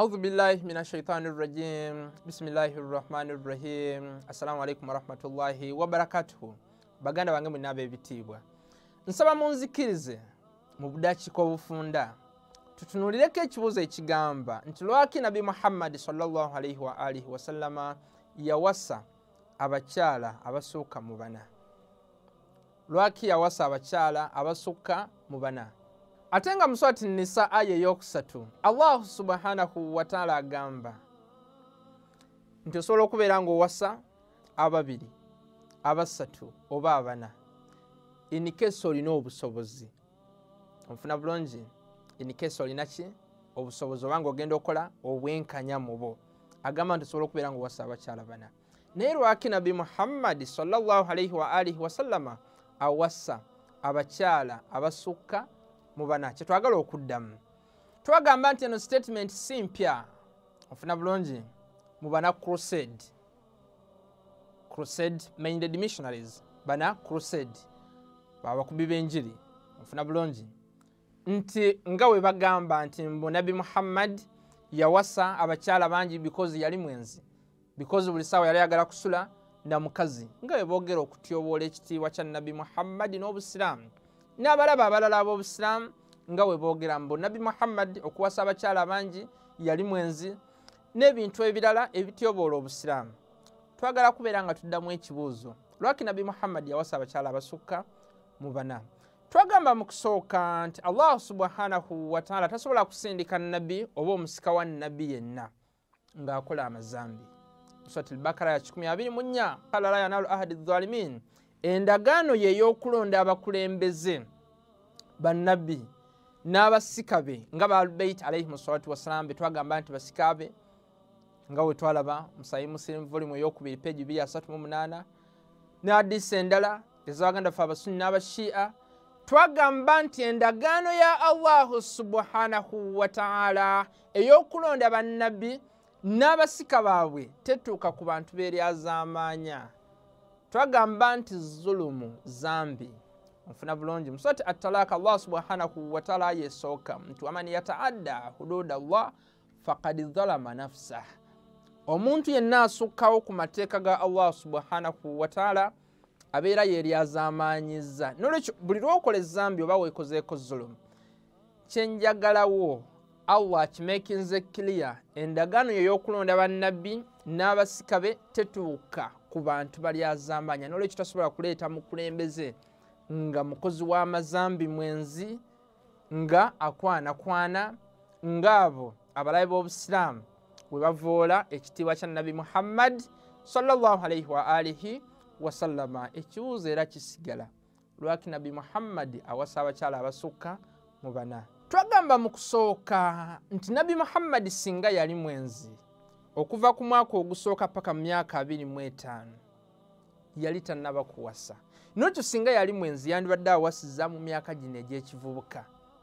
أعوذ بالله من الشيطان الرجيم بسم الله الرحمن الرحيم السلام عليكم ورحمة الله وبركاته baganda bange munabe bitibwa nsaba munzikirize mu budakiko obufunda tutunulireko ekibuuzo ekigamba nti lwaki nabi Muhammad sallallahu alaihi wa alihi wasallama yawasa abakyala abasukka mu bana lwaki yawasa abakyala abasukka mu bana atenga muswati nisa aya yokusatu Allah subhanahu wa ta'ala agamba nti osobola okubeera ng'owasa ababiri abasatu oba abana inikeso olina obusobozi onfuna bulungi inikeso olina ki obusobozi obanga ogenda okola obwenkanya mu bo agamba nti osobola okubeera ng'owasa abakyala bana naye lwaki nabi Muhammad sallallahu alaihi wa alihi wasallama awasa abakyala abasukka mubana kyetwagala okuddamu twagamba nti eno statement si mpya ofuna bulungi mubana crusade minded missionaries bana crusade babakubi b'enjiri ofuna bulungi nti nga we bagamba nti nabi Muhammad yawasa abakyala bangi because yali mwenzi because buli sawa yali agala kusula na mukazi nga we boogera okutyoboola ekitiibwa kya nabi Muhammad n'obusiraamu n'abalaba abalala ab'obusiraamu nga we boogera mbu nabi Muhammad okuwasa abakyala bangi yali mwenzi n'ebintu ebirala ebityoboola obusiraamu twagala kubeera nga tuddamu ekibuuzo lwaki nabi Muhammad yawasa abakyala abasukka mu bana twagamba mu kusooka nti Allah subhanahu wa ta'ala tasobola kusindika nabi oba omusika wa nabi yenna ng'akola amazambi Surati al-Baqara ya 24 qala la yanalu ahadi adh-dhalimin endagaano ye y'okulonda abakulembeze bannabi n'abasika be nga ba Al-Bayt alayhi salatu wassalam be twagamba nti basika be nga we twalaba Musayi Muslim volume ey'okubiri page 238 ne hadisi endala ez'abaganda ffe abasunni n'abashi'a twagamba nti endagaano ya Allah subhanahu wa ta'ala ey'okulonda bannabi n'abasika baabwe tetuuka ku bantu beeryazamaanya twagamba nti zulumu zambi mfuna bulungi muswati at-talaq Allah subhanahu wa ta'ala yesooka nti waman yataadda hudud Allah faqad zalama nafsah omuntu yenna asukkawo ku mateeka ga Allah subhanahu wa ta'ala abeera yeeryazamaanyiza n'olwekyo buli lw'okola ezambi oba weekozeeko zulumu kyenjagalawo Allah akimekinze clear endagaano y'okulonda bannabbi n'abasika be tetuuka ku bantu balyazamaanya n'olwekyo tasobola kuleeta mukulembeze nga mukozi w'amazambi mwenzi nga akwanakwana ng'abo abalabe b'obusiraamu bwe bavoola ekitiibwa kya nabi Muhammad sallallahu alaihi wa alihi wasallama ekibuuzo era kisigala lwaki nabi Muhammad awasa abakyala abasukka mu bana twagamba mu kusooka nti nabi Muhammad singa yali mwenzi okuva ku mwaka ogusooka paka mu myaka 25 yali tannaba kuwasa n'ekyo singa yali mwenzi yandibadde awasiza mu myaka gino egy'ekivubuka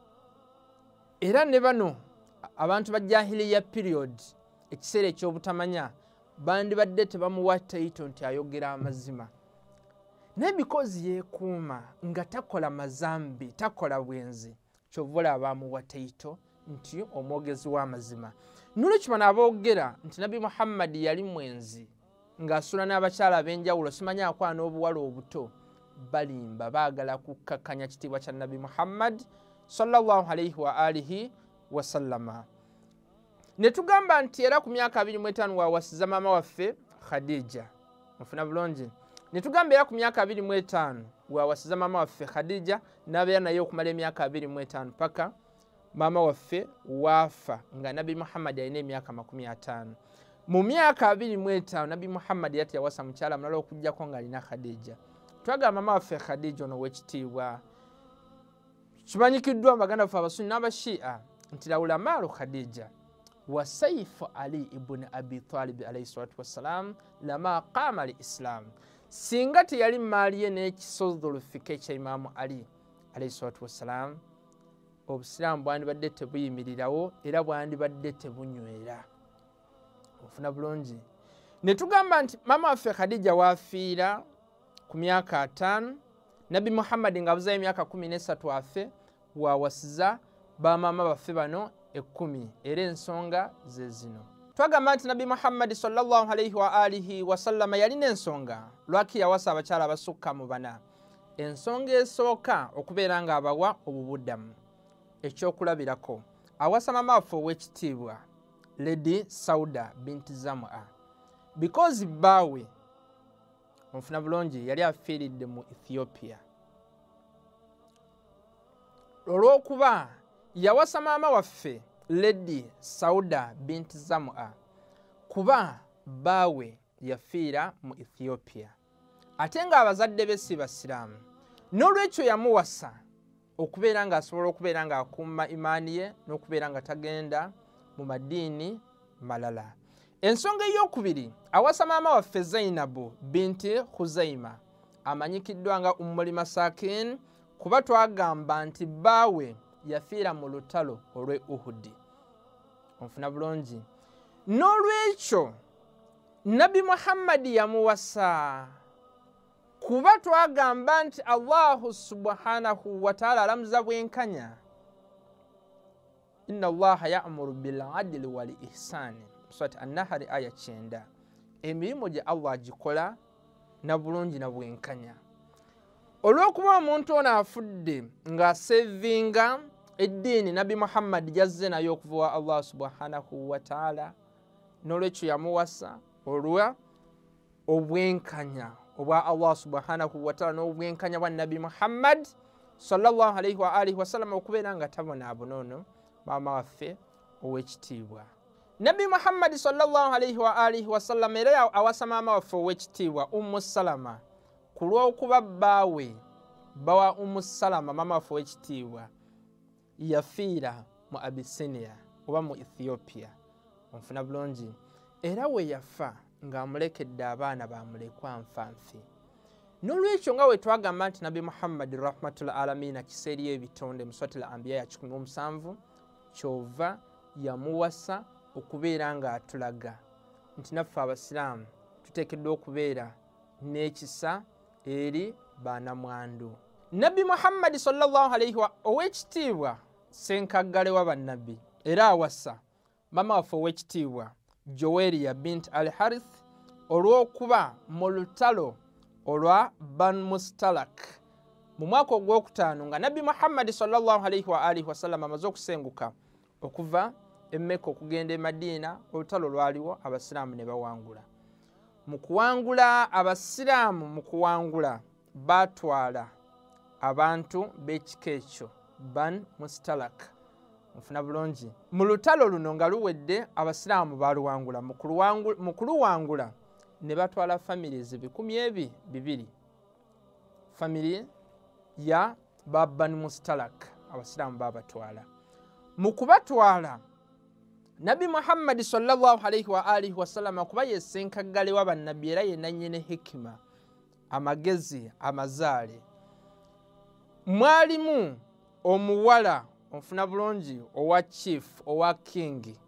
era ne bano abantu ba jahiliya period ekiseera ekyobutamanya bandibadde tebamuwa taito nti ayogera amazima naye because yeekuuma nga takola mazambi takola bwenzi kyovula abamuwa taito nti omwogezi w'amazima n'olwekyo bano aboogera nti nabi Muhammad yali mwenzi ng'asula n'abakyala ab'enjawulo simanyi akwana obuwala obuto balimba baagala kukakkanya kitiibwa kya nabi Muhammad sallallahu alaihi wa alihi wasallama ne tugamba nti era ku myaka 25 wawasiza maama waffe Khadija mufuna bulungi ne tugamba era ku myaka 25 wawasiza maama waffe Khadija n'abeera naye okumala emyaka 25 paka maama waffe waafa nga nabi Muhammad alina emyaka 50 mu myaka 25 nabi Muhammad yati yawasa mukyala mulala okujjako nga alina Khadija twagamba maama waffe Khadija ono w'ekitiibwa kimanyikiddwa baganda ffe abasunni n'abashi'a nti lawula maalu Khadija wa saifu Ali ibn Abi Talib alayhi salatu wassalam lama qama al-Islam singa teyali maali ye n'ekisozolufika ekya Imaamu Ali alayhi salatu wassalam obusiraamu bwandibadde tebuyimirirawo era bwandibadde tebunywera ofuna bulungi ne tugamba nti maama waffe Khadija waafiira ku myaka 5 nabi Muhammad nga abuzayo emyaka 13 afe wawasiza bamaama baffe bano 10 era ensonga ze zino. Twagamba nti Nabi Muhammad sallallahu alayhi wa alihi wa sallama yalina ensonga lwaki yawasa abakyala abasukka mu bana. Ensonga esooka okubeera nga abawa obubuddamu. Ekyokulabirako awasa mama waffe ow'ekitiibwa Lady Sauda binti Zam'a because bbaawe onfuna bulungi yali afiiridde mu Ethiopia. Olw'okuba yawasa maama waffe Lady Sauda binti Zam'a kuba bbaawe yafiira mu Ethiopia ate nga abazadde be si basiraamu, n'olwekyo yamuwasa okubeera nga asobola okubeera nga akuuma imaani ye n'okubeera nga tagenda mu madiini malala. Ensonga ey'okubiri awasa maama waffe Zainabu binti Khuzaima amanyikiddwa nga Ummul Masakin kuba twagamba nti bbaawe yafiira mu lutalo olw'e Uhudi. Onfuna bulungi. N'olwekyo Nabi Muhammad yamuwasa kuba twagamba nti Allahu subhanahu wa ta'ala alamuza bwenkanya. Inna Allaha ya'muru bil adli wal ihsani. Surati An-Nahl aya 9. Emirimu gye Allah agikola na bulungi na bwenkanya. Olw'okuba omuntu ono afudde ng'asevinga eddiini Nabi Muhammad yazze nayo okuva wa Allah subhanahu wa ta'ala, n'olwekyo yamuwasa olwa obwenkanya obwa Allah subhanahu wa ta'ala n'obwenkanya bwa Nabi Muhammad sallallahu alayhi wa alihi wa sallam okubeera nga tabonaabona ono maama waffe ow'ekitiibwa. Nabi Muhammad sallallahu alayhi wa alihi wa sallam era awasa maama waffe ow'ekitiibwa Ummu Salama ku lw'okuba bbaawe bawa Ummu Salama maama waffe ow'ekitiibwa yafiira mu Abyssinia oba mu Ethiopia. Onfuna bulungi. Era we yafa ng'amulekedde abaana bamulekwa nfanfi. N'olwekyo nga we twagamba nti Nabi Muhammad rahmatul alamina kiseeri ebitonde mu Suratul Anbiya ya 17 kyova yamuwasa okubeera nga atulaga nti naffe abasiraamu tuteekeddwa okubeera n'ekisa eri baanamwandu. Nabi Muhammad sallallahu alayhi wa ow'ekitiibwa senkaggale wa bannabbi era awasa mama waffe ow'ekitiibwa Joweria bint al-Harith olw'okuba mu lutalo olwa Ban Mustalak mu mwaka ogwokutaano nga Nabi Muhammad sallallahu alayhi wa alihi wasallam amaze okusenguka okuva e Mecca okugenda e Madiina. Olutalo lwaliwo, abasiraamu ne bawangula. Mu kuwangula abasiraamu mu kuwangula baatwala abantu b'ekika ekyo Ban Mustalak. Mufuna bulungi. Mu lutalo luno nga luwedde abasiraamu baluwangula. Mu kuluwangula ne batwala families 200 family ya Ban Mustalak abasiraamu babatwala. Mu kubatwala Nabi Muhammad sallallahu alayhi wa alihi wasallam kuba yesenkaggale wa bannabbi era yenna nnyene hikima amagezi amazaale mwalimu omuwala onfuna bulungi owa chief owa king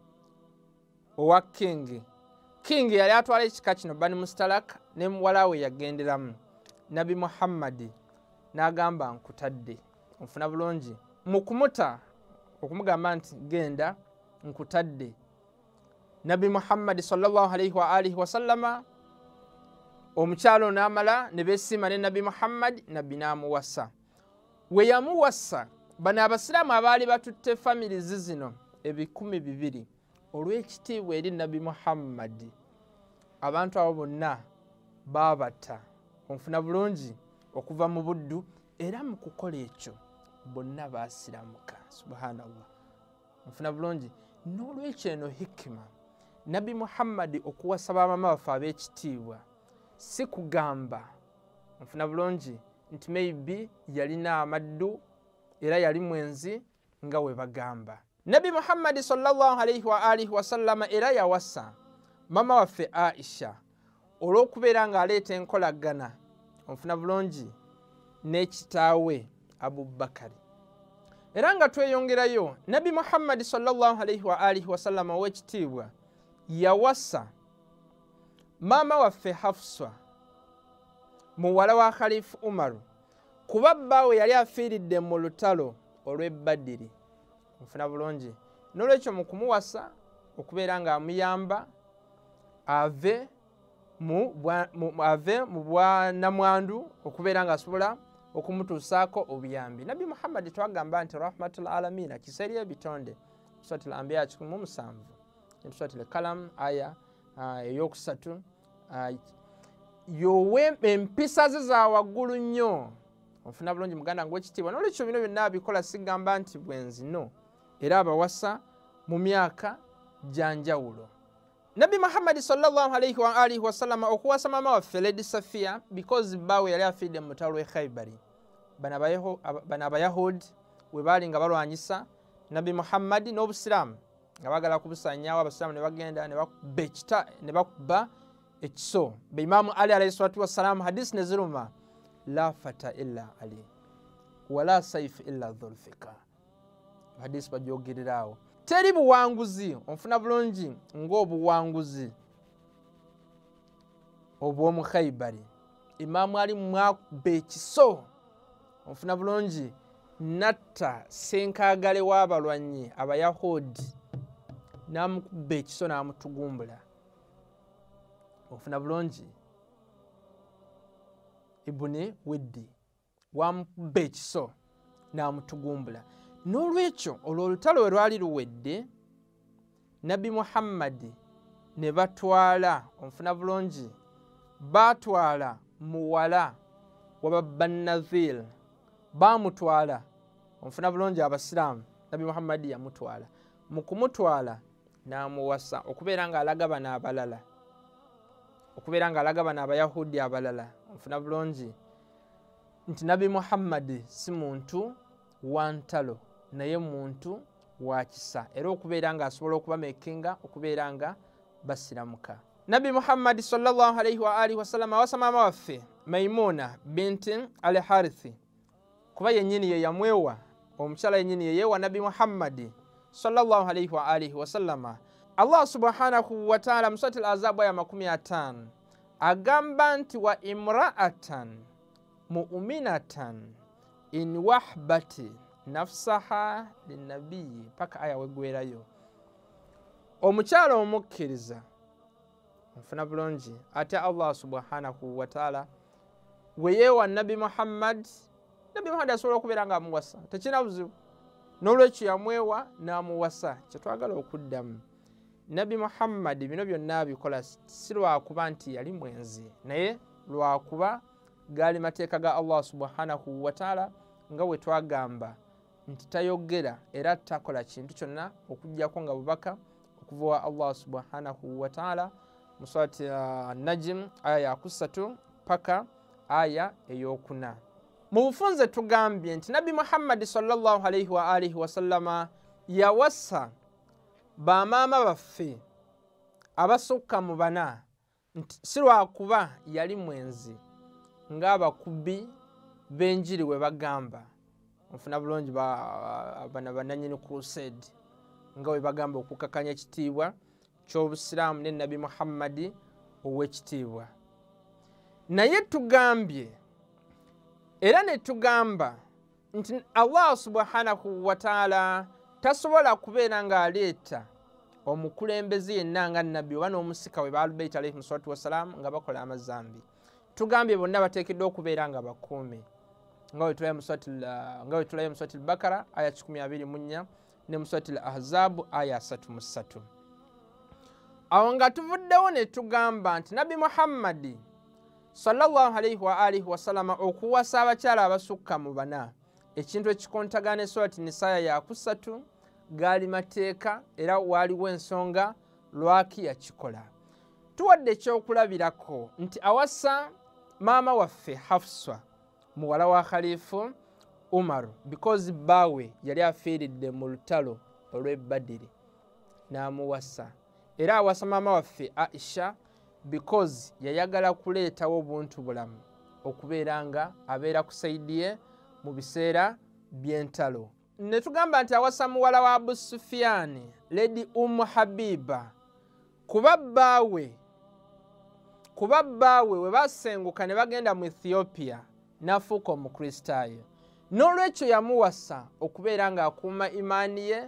yali atwala ekika kino Bani Mustalak ne muwala we yagenderamu. Nabi Muhammad n'agamba nkutadde. Onfuna bulungi. Mu kumuta okumugamba nti genda nkutadde, Nabi Muhammad sallallahu alayhi wa alihi wasallama omukyalo n'amala ne beesiima ne Nabi Muhammad, Nabbi n'amuwasa. We yamuwasa bano abasiraamu abaali batutte families zino 200 olw'ekitiibwa eri Nabi Muhammad, abantu abo bonna baabata. Onfuna bulungi okuva mu buddu era mu kukola ekyo bonna baasiramuka. Subhanallah. Onfuna bulungi. N'olwekyo eno hikima Nabi Muhammad okuwasa bamama baffe ab'ekitiibwa si kugamba onfuna bulungi nti maybe yalina amaddu era yali mwenzi nga we bagamba. Nabi Muhammad sallallahu alayhi wa alihi wasallama era yawasa mama waffe Aisha olw'okubeera ng'aleeta enkolagana onfuna bulungi n'ekitaawe Abu Bakari. Era nga tweyongerayo Nabi Muhammad sallallahu alayhi wa alihi wasallama ow'ekitiibwa yawasa maama waffe Hafsa muwala wa Khalifa Umar kuba bbaawe yali afiiridde mu lutalo olw'e Badiri. Nfuna bulungi. n'olwekyo mu kumuwasa okubeera nga amuyamba ave mu bwanamwandu okubeera nga asobola okumutuusaako obuyambi. Nabbi Muhammad twagamba nti rahmatul alamina kiseeri ebitonde Suratul Anbiya 17 Suratul Kalam aya eyokusatu yowe empisa ze za waggulu nnyo ofuna bulungi muganda ng'ekitiibwa n'olwekyo bino byonna abikola sigamba nti bwenzino era abawasa mu myaka gyanjawulo. Nabbi Muhammad sallallahu alayhi wa alihi wasallam okuwasa mama waffe Lady Safia because bawe yali afiidde mu lutalo lw'e Khaybari. Bano Abayahudi we baali nga balwanyisa Nabbi Muhammad n'Obusiraamu nga bagala kubusaanyaawo, Abasiraamu ne bagenda ne bakuba ekiso. Imaamu Ali alayhi salatu wassalamu hadisi ne ziruma la fata illa Ali wala saifu illa dhulfika. Hadisi bagyogereraawo. Teri buwanguzi onfuna bulungi ng'obuwanguzi obw'omu Khaybari. Imaamu Ali mwakuba ekiso onfuna bulungi natta senkaagale w'abalwanyi Abayahudi n'amukuba ekiso n'amutugumbula. Ofuna bulungi Ibuni Widdi wamukuba ekiso n'amutugumbula. N'olwekyo olwo olutalo we lwali luwedde Nabbi Muhammad ne batwala onfuna bulungi baatwala muwala wa Bannazir baamutwala onfuna bulungi Abasiraamu Nabbi Muhammad yamutwala. Mu kumutwala n'amuwasa okubeera ng'alaga bano abalala okubeera ng'alaga bano Abayahudi abalala onfuna bulungi nti Nabbi Muhammad si muntu wa ntalo naye muntu wa kisa era okubeera ng'asobola okubamekinga okubeera nga basiramuka. Nabbi Muhammad sallallahu alayhi wa alihi wasallam awasa maama waffe Maimuna binti al-Harithi kuba yennyini ye yamwewa omukyala yennyini ye yeewa Nabbi Muhammad sallallahu alayhi wa alihi wasallam. Allah subhanahu wa ta'ala mu Suratul Ahzab aya 50 agamba nti wa imra'atan mu'minatan in wahbati nafsaha linnabiyi paka aya wegwerayo. Omukyala omukkiriza nfuna bulungi ate Allah subhanahu wa ta'ala we yeewa Nabbi Muhammad asobola okubeera nga amuwasa tekina buzibu n'olwekyo yamwewa n'amuwasa. Kyetwagala okuddamu Nabbi Muhammad bino byonna abikola si lwakuba nti yali mwenzi naye lwakuba gaali mateeka ga Allah subhanahu wa ta'ala nga bwe twagamba nti tayogera era takola kintu kyonna okuggyako nga bubaka okuva wa Allah subhanahu wa ta'ala mu surati Najm aya ya 3 paka aya ey'okuna. Mu bufunze tugambye nti Nabbi Muhammad sallallahu alayhi wa alihi wasallama yawasa bamaama baffe abasukka mu bana nti si lwakuba yali mwenzi ng'abakubi b'enjiri we bagamba onfuna bulungi bana bannannyini crusade nga we bagamba okukakanya ekitiibwa ky'Obusiraamu ne Nabbi Muhammad ow'ekitiibwa. Naye tugambye era ne tugamba nti Allah subhanahu wa ta'ala tasobola kubeera ng'aleeta omukulembeze yenna nga nabbi oba n'omusika we Ahlul-Bayt alayhi salatu wassalaam nga bakola amazambi. Tugambye bonna bateekeddwa okubeera nga bakuumi nga we tulayo mu Suratul Bakara aya 124 ne mu Suratul Ahzab aya 33. Awo nga tuvuddewo ne tugamba nti Nabbi Muhammad sallallahu alayhi wa alihi wasallama okuwasa abakyala abasukka mu bana ekintu ekikontagana Surati Nisaya ya 3 gaali mateeka era waaliwo ensonga lwaki yakikola. Tuwadde ekyokulabirako nti awasa maama waffe Hafsa muwala wa Khalifu Umar because baawe yali afiiridde mu lutalo olw'e Badiri n'amuwasa, era awasa maama waffe Aisha because yayagala kuleetawo obuntu bulamu okubeera nga abeera ku saidi ye mu biseera by'entalo. Ne tugamba nti awasa muwala wa Abu Sufyan Lady Habiba kuba bbaawe we basenguka ne bagenda mu Ethiopia n'afuuka omukristaayo, n'olwekyo yamuwasa okubeera ng'akuuma imaani ye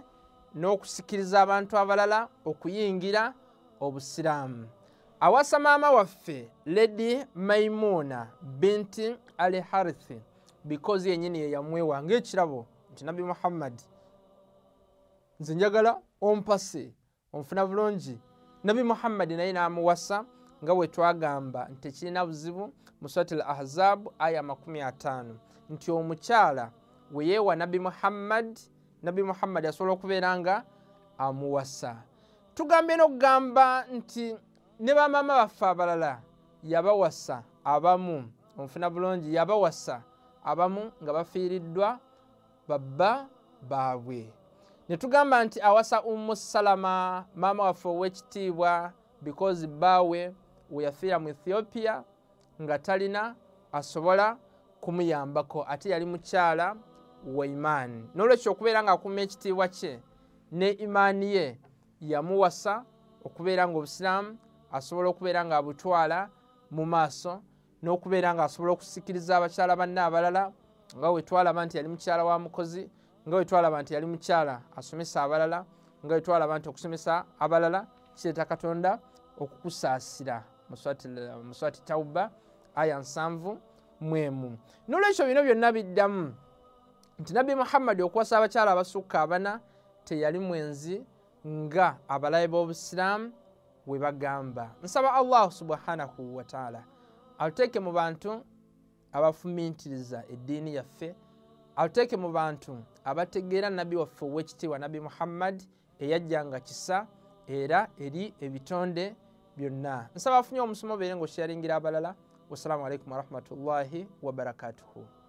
n'okusikiriza abantu abalala okuyingira obusiraamu. Awasa maama waffe Lady Maimuna binti Ali Harith because yennyini ye yamwewa ng'ekirabo nti Nabi Muhammad nze njagala ompase onfuna bulungi. Nabi Muhammad naye n'amuwasa nga bwe twagamba nti tekirina buzibu mu Suratul Ahzab aya 50 nti omukyala we yeewa Nabi Muhammad asobola okubeera nga amuwasa. Tugambye n'okugamba nti ne bamaama baffe abalala yabawasa abamu onfuna bulungi, yabawasa abamu nga bafiiriddwa babba baabwe. Ne tugamba nti awasa Salama maama waffe ow'ekitiibwa because bbaawe we yafiira mu Ethiopia nga talina asobola kumuyambako ate yali mukyala wa imaani. N'olwekyo okubeera nga akuuma ekitiibwa kye ne imaani ye yamuwasa okubeera nga obusiraamu asobola okubeera nga abutwala mu maaso n'okubeera nga asobola okusikiriza abakyala banne abalala nga we twalaba nti yali mukyala wa mukozi, nga we twalaba nti yali mukyala asomesa abalala, nga we twalaba nti okusomesa abalala kireeta Katonda okukusaasira mu Surati Tawba aya 7 mwemu. N'olwekyo bino byonna biddamu nti Nabi Muhammad okuwasa abakyala abasukka 4 teyali mwenzi nga abalabe b'obusiraamu we bagamba. Nsaba Allah subhanahu wa ta'ala aluteeke mu bantu abafumiintiriza eddiini yaffe, aluteeke mu bantu abategeera Nabi waffe ow'ekitiibwa Nabi Muhammad eyajjanga kisa era eri ebitonde byonna. Nsaba afunye omusomo beere ng'osharingira abalala. Wassalamu alaikum warahmatullahi wabarakatuhu.